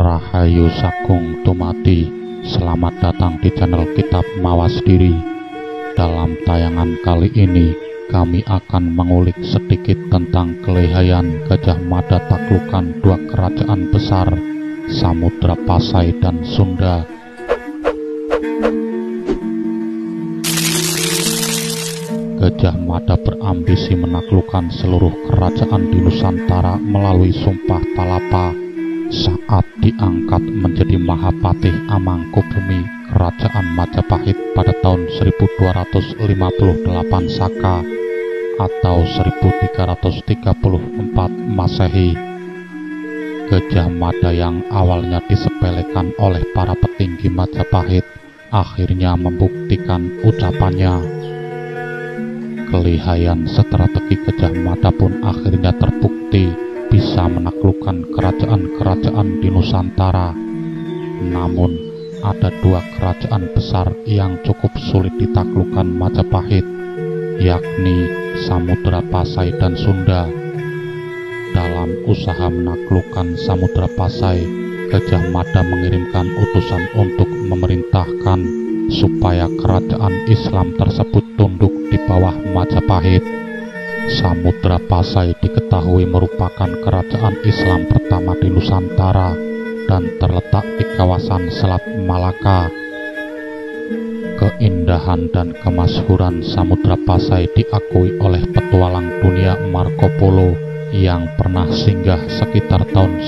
Rahayu Sagung Dumadi. Selamat datang di channel Kitab Mawas Diri. Dalam tayangan kali ini kami akan mengulik sedikit tentang kelihayan Gajah Mada taklukan dua kerajaan besar, Samudra Pasai dan Sunda. Gajah Mada berambisi menaklukkan seluruh kerajaan di Nusantara melalui Sumpah Palapa saat diangkat menjadi Mahapatih Amangkubumi Kerajaan Majapahit pada tahun 1258 Saka atau 1334 Masehi. Gajah Mada yang awalnya disepelekan oleh para petinggi Majapahit akhirnya membuktikan ucapannya. Kelihayan strategi Gajah Mada pun akhirnya terbukti bisa menaklukkan kerajaan-kerajaan di Nusantara. Namun, ada dua kerajaan besar yang cukup sulit ditaklukkan Majapahit, yakni Samudra Pasai dan Sunda. Dalam usaha menaklukkan Samudra Pasai, Gajah Mada mengirimkan utusan untuk memerintahkan supaya kerajaan Islam tersebut tunduk di bawah Majapahit. Samudra Pasai diketahui merupakan kerajaan Islam pertama di Nusantara dan terletak di kawasan Selat Malaka. Keindahan dan kemasyhuran Samudra Pasai diakui oleh petualang dunia Marco Polo yang pernah singgah sekitar tahun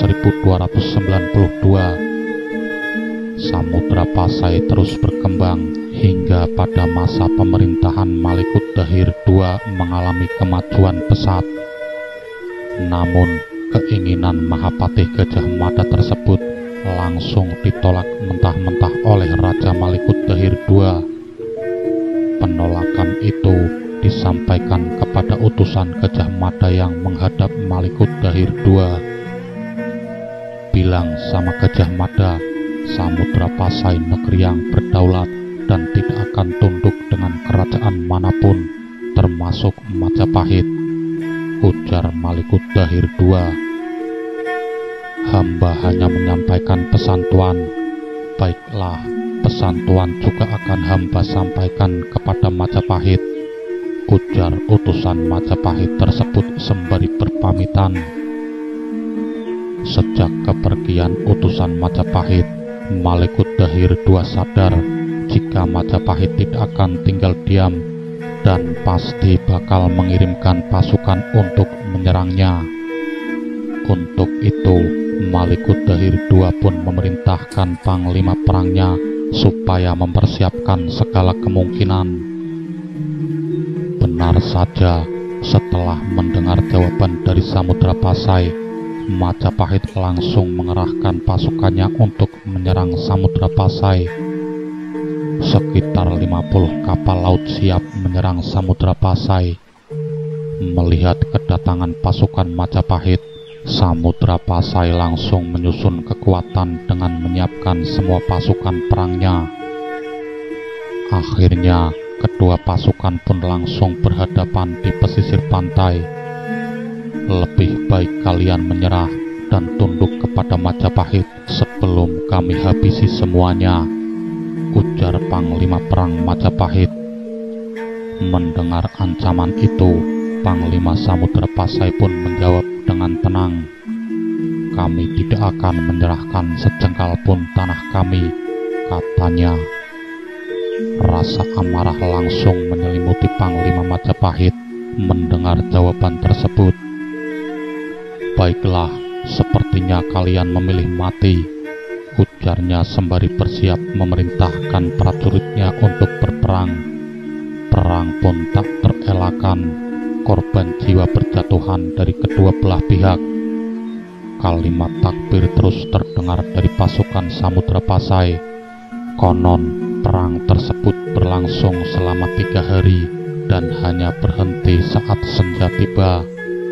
1292. Samudra Pasai terus berkembang hingga pada masa pemerintahan Malikut Dahir II mengalami kemajuan pesat. Namun, keinginan Mahapatih Gajah Mada tersebut langsung ditolak mentah-mentah oleh Raja Malikut Dahir II. Penolakan itu disampaikan kepada utusan Gajah Mada yang menghadap Malikut Dahir II. Bilang sama Gajah Mada, Samudra Pasai negeri yang berdaulat dan tidak akan tunduk dengan kerajaan manapun, termasuk Majapahit, ujar Malikut Dahir II. Hamba hanya menyampaikan pesan Tuan. Baiklah, pesan Tuan juga akan hamba sampaikan kepada Majapahit, ujar utusan Majapahit tersebut sembari berpamitan. Sejak kepergian utusan Majapahit, Malikut Dahir II sadar jika Majapahit tidak akan tinggal diam dan pasti bakal mengirimkan pasukan untuk menyerangnya. Untuk itu, Malikut Dahir II pun memerintahkan panglima perangnya supaya mempersiapkan segala kemungkinan. Benar saja, setelah mendengar jawaban dari Samudra Pasai, Majapahit langsung mengerahkan pasukannya untuk menyerang Samudra Pasai. Sekitar 50 kapal laut siap menyerang Samudra Pasai. Melihat kedatangan pasukan Majapahit, Samudra Pasai langsung menyusun kekuatan dengan menyiapkan semua pasukan perangnya. Akhirnya, kedua pasukan pun langsung berhadapan di pesisir pantai. Lebih baik kalian menyerah dan tunduk kepada Majapahit sebelum kami habisi semuanya, ujar panglima perang Majapahit. Mendengar ancaman itu, Panglima Samudra Pasai pun menjawab dengan tenang, kami tidak akan menyerahkan sejengkal pun tanah kami, katanya. Rasa amarah langsung menyelimuti Panglima Majapahit mendengar jawaban tersebut. Baiklah, sepertinya kalian memilih mati, ujarnya sembari bersiap memerintahkan prajuritnya untuk berperang. Perang pun tak terelakkan, korban jiwa berjatuhan dari kedua belah pihak. Kalimat takbir terus terdengar dari pasukan Samudra Pasai. Konon, perang tersebut berlangsung selama 3 hari dan hanya berhenti saat senja tiba.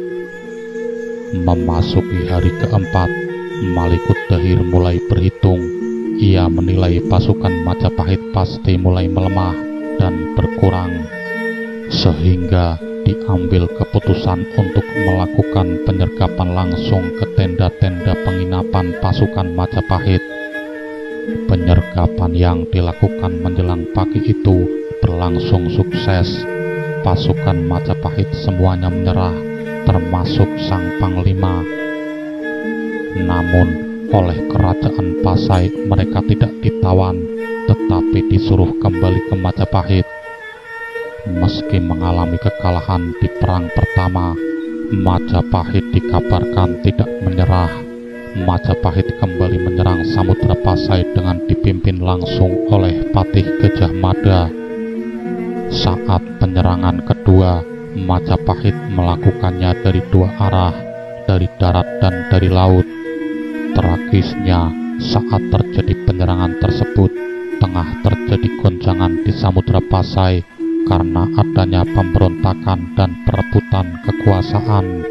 Memasuki hari keempat, Malikut Dahir mulai berhitung. Ia menilai pasukan Majapahit pasti mulai melemah dan berkurang, sehingga diambil keputusan untuk melakukan penyergapan langsung ke tenda-tenda penginapan pasukan Majapahit. Penyergapan yang dilakukan menjelang pagi itu berlangsung sukses. Pasukan Majapahit semuanya menyerah, termasuk sang panglima. Namun oleh kerajaan Pasai mereka tidak ditawan, tetapi disuruh kembali ke Majapahit. Meski mengalami kekalahan di perang pertama, Majapahit dikabarkan tidak menyerah. Majapahit kembali menyerang Samudra Pasai dengan dipimpin langsung oleh Patih Gajah Mada. Saat penyerangan kedua, Majapahit melakukannya dari dua arah, dari darat dan dari laut. Tragisnya, saat terjadi penyerangan tersebut, tengah terjadi goncangan di Samudra Pasai karena adanya pemberontakan dan perebutan kekuasaan.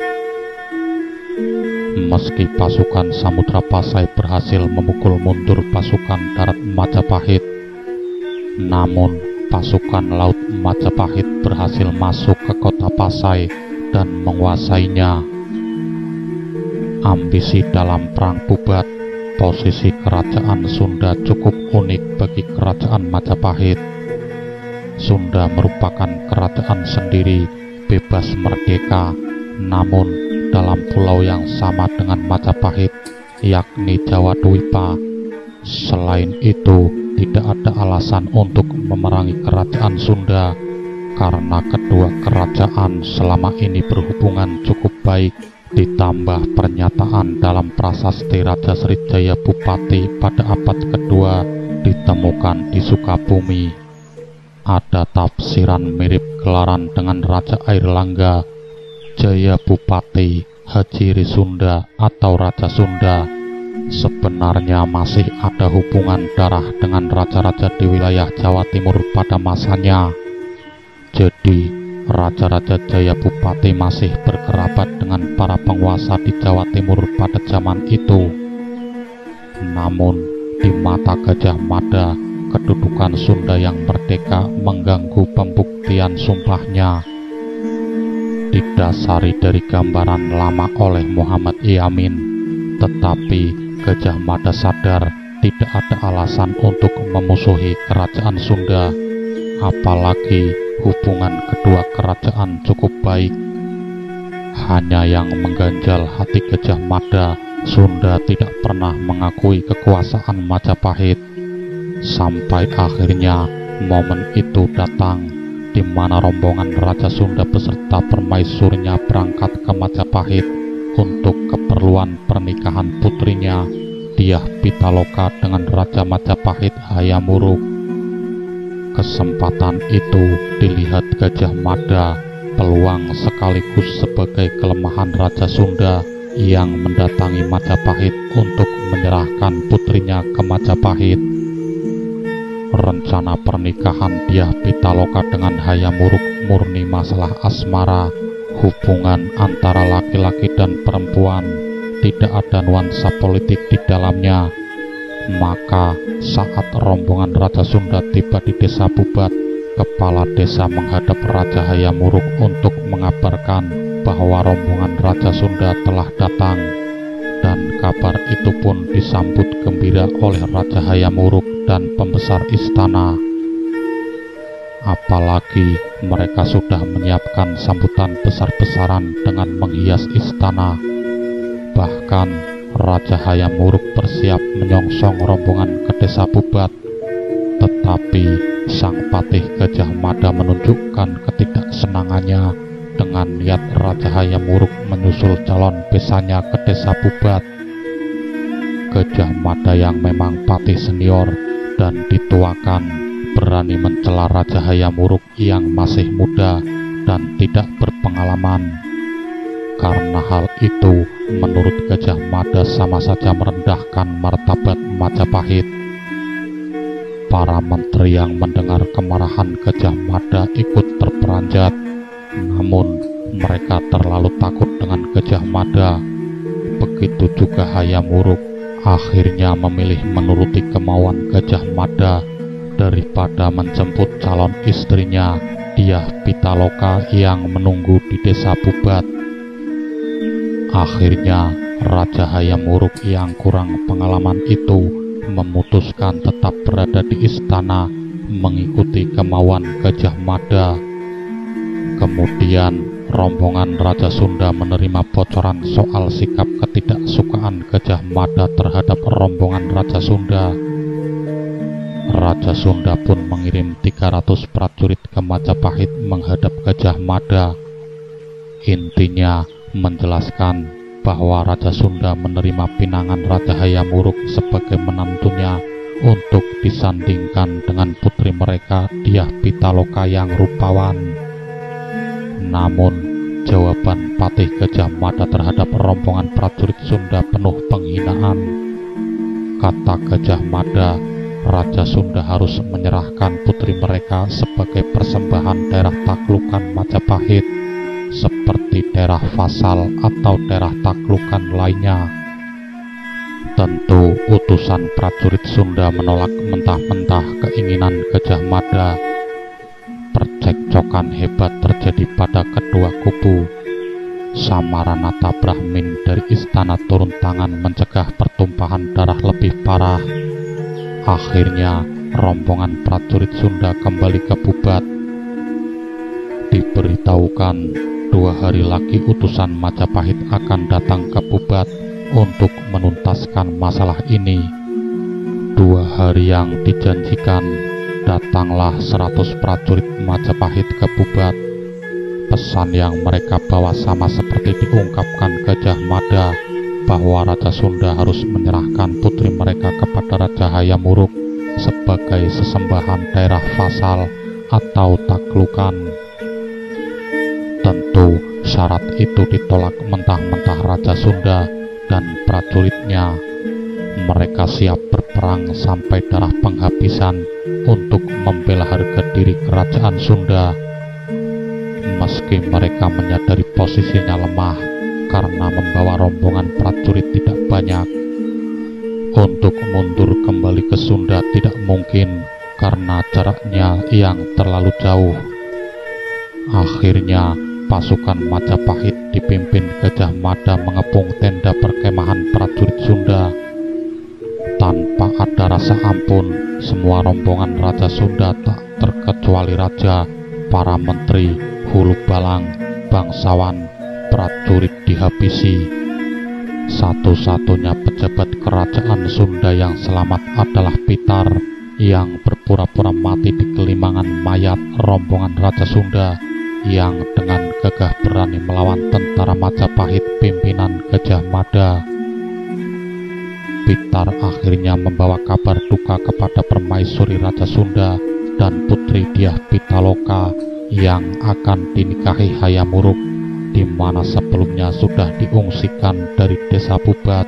Meski pasukan Samudra Pasai berhasil memukul mundur pasukan darat Majapahit, namun pasukan laut Majapahit berhasil masuk ke kota Pasai dan menguasainya. Ambisi dalam perang bubat, posisi kerajaan Sunda cukup unik bagi kerajaan Majapahit. Sunda merupakan kerajaan sendiri, bebas merdeka, namun dalam pulau yang sama dengan Majapahit, yakni Jawa Dwipa. Selain itu, tidak ada alasan untuk memerangi kerajaan Sunda, karena kedua kerajaan selama ini berhubungan cukup baik. Ditambah pernyataan dalam prasasti Raja Srijaya Bupati pada abad kedua ditemukan di Sukabumi. Ada tafsiran mirip gelaran dengan Raja Airlangga, Jaya Bupati, Hajiri Sunda atau Raja Sunda. Sebenarnya masih ada hubungan darah dengan raja-raja di wilayah Jawa Timur pada masanya. Jadi Raja-Raja Jaya Bupati masih berkerabat dengan para penguasa di Jawa Timur pada zaman itu. Namun, di mata Gajah Mada, kedudukan Sunda yang merdeka mengganggu pembuktian sumpahnya. Didasari dari gambaran lama oleh Muhammad Yamin, tetapi Gajah Mada sadar tidak ada alasan untuk memusuhi kerajaan Sunda, apalagi hubungan kedua kerajaan cukup baik. Hanya yang mengganjal hati Gajah Mada, Sunda tidak pernah mengakui kekuasaan Majapahit. Sampai akhirnya momen itu datang, di mana rombongan Raja Sunda beserta permaisurnya berangkat ke Majapahit untuk keperluan pernikahan putrinya, Dyah Pitaloka dengan Raja Majapahit Hayam Wuruk. Kesempatan itu dilihat Gajah Mada peluang sekaligus sebagai kelemahan Raja Sunda yang mendatangi Majapahit untuk menyerahkan putrinya ke Majapahit. Rencana pernikahan Dyah Pitaloka dengan Hayam Wuruk murni masalah asmara, hubungan antara laki-laki dan perempuan, tidak ada nuansa politik di dalamnya. Maka saat rombongan Raja Sunda tiba di desa Bubat, kepala desa menghadap Raja Hayam Wuruk untuk mengabarkan bahwa rombongan Raja Sunda telah datang, dan kabar itu pun disambut gembira oleh Raja Hayam Wuruk dan pembesar istana. Apalagi mereka sudah menyiapkan sambutan besar-besaran dengan menghias istana. Bahkan Raja Hayam Wuruk bersiap menyongsong rombongan ke desa Bubat, tetapi sang Patih Gajah Mada menunjukkan ketidaksenangannya dengan niat Raja Hayam Wuruk menyusul calon besannya ke desa Bubat. Gajah Mada yang memang patih senior dan dituakan berani mencela Raja Hayam Wuruk yang masih muda dan tidak berpengalaman. Karena hal itu, menurut Gajah Mada sama saja merendahkan martabat Majapahit. Para menteri yang mendengar kemarahan Gajah Mada ikut terperanjat, namun mereka terlalu takut dengan Gajah Mada. Begitu juga Hayam Wuruk akhirnya memilih menuruti kemauan Gajah Mada daripada menjemput calon istrinya Dyah Pitaloka yang menunggu di desa Pubat. Akhirnya Raja Hayam Wuruk yang kurang pengalaman itu memutuskan tetap berada di istana mengikuti kemauan Gajah Mada. Kemudian rombongan Raja Sunda menerima bocoran soal sikap ketidaksukaan Gajah Mada terhadap rombongan Raja Sunda. Raja Sunda pun mengirim 300 prajurit ke Majapahit menghadap Gajah Mada. Intinya menjelaskan bahwa Raja Sunda menerima pinangan Raja Hayam Wuruk sebagai menantunya untuk disandingkan dengan putri mereka Dyah Pitaloka yang rupawan. Namun jawaban Patih Gajah Mada terhadap rombongan prajurit Sunda penuh penghinaan. Kata Gajah Mada, Raja Sunda harus menyerahkan putri mereka sebagai persembahan daerah taklukan Majapahit, seperti daerah vasal atau daerah taklukan lainnya. Tentu utusan prajurit Sunda menolak mentah-mentah keinginan Gajah Mada. Percekcokan hebat terjadi pada kedua kubu. Samaranata Brahmin dari istana turun tangan mencegah pertumpahan darah lebih parah. Akhirnya rombongan prajurit Sunda kembali ke Pubat. Diberitahukan 2 hari lagi utusan Majapahit akan datang ke Pubat untuk menuntaskan masalah ini. 2 hari yang dijanjikan, datanglah 100 prajurit Majapahit ke Pubat. Pesan yang mereka bawa sama seperti diungkapkan Gajah Mada, bahwa Raja Sunda harus menyerahkan putri mereka kepada Raja Hayam Wuruk sebagai sesembahan daerah vasal atau taklukan. Tentu syarat itu ditolak mentah-mentah Raja Sunda dan prajuritnya. Mereka siap berperang sampai darah penghabisan untuk membela harga diri kerajaan Sunda. Meski mereka menyadari posisinya lemah karena membawa rombongan prajurit tidak banyak, untuk mundur kembali ke Sunda tidak mungkin karena jaraknya yang terlalu jauh. Akhirnya pasukan Majapahit dipimpin Gajah Mada mengepung tenda perkemahan prajurit Sunda. Tanpa ada rasa ampun, semua rombongan Raja Sunda tak terkecuali raja, para menteri, hulu balang, bangsawan, prajurit dihabisi. Satu-satunya pejabat kerajaan Sunda yang selamat adalah Pitar, yang berpura-pura mati di kelimangan mayat rombongan Raja Sunda yang dengan gagah berani melawan tentara Majapahit pimpinan Gajah Mada. Pitar akhirnya membawa kabar duka kepada permaisuri Raja Sunda dan putri Dyah Pitaloka yang akan dinikahi Hayam Wuruk, di mana sebelumnya sudah diungsikan dari desa Pubat.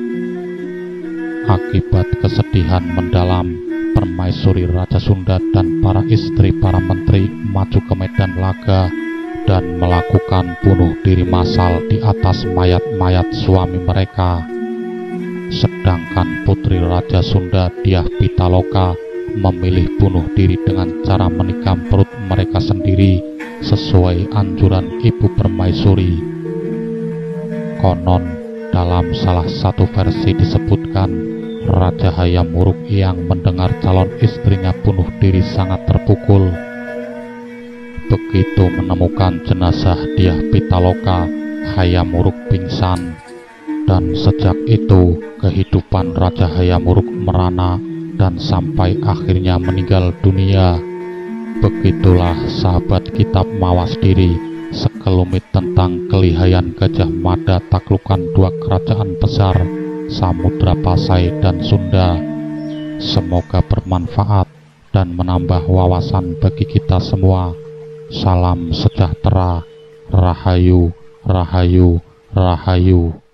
Akibat kesedihan mendalam, permaisuri Raja Sunda dan para istri para menteri maju ke medan laga dan melakukan bunuh diri massal di atas mayat-mayat suami mereka. Sedangkan putri Raja Sunda Dyah Pitaloka memilih bunuh diri dengan cara menikam perut mereka sendiri sesuai anjuran ibu permaisuri. Konon dalam salah satu versi disebutkan, Raja Hayam Wuruk yang mendengar calon istrinya bunuh diri sangat terpukul. Begitu menemukan jenazah Dyah Pitaloka, Hayam Wuruk pingsan, dan sejak itu kehidupan Raja Hayam Wuruk merana dan sampai akhirnya meninggal dunia. Begitulah sahabat kitab Mawas Diri sekelumit tentang kelihayan Gajah Mada taklukan 2 kerajaan besar, Samudra Pasai dan Sunda. Semoga bermanfaat dan menambah wawasan bagi kita semua. Salam sejahtera, Rahayu, Rahayu, Rahayu.